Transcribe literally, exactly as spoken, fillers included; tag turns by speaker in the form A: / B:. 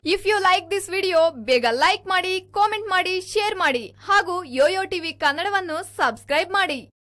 A: If you like this video ಬೇಗ like ಮಾಡಿ, comment ಮಾಡಿ, ಶೇರ್ ಮಾಡಿ ಹಾಗೂ ಯೋಯೋ ಟಿವಿ ಕನ್ನಡವನ್ನು ಸಬ್ಸ್ಕ್ರೈಬ್ ಮಾಡಿ.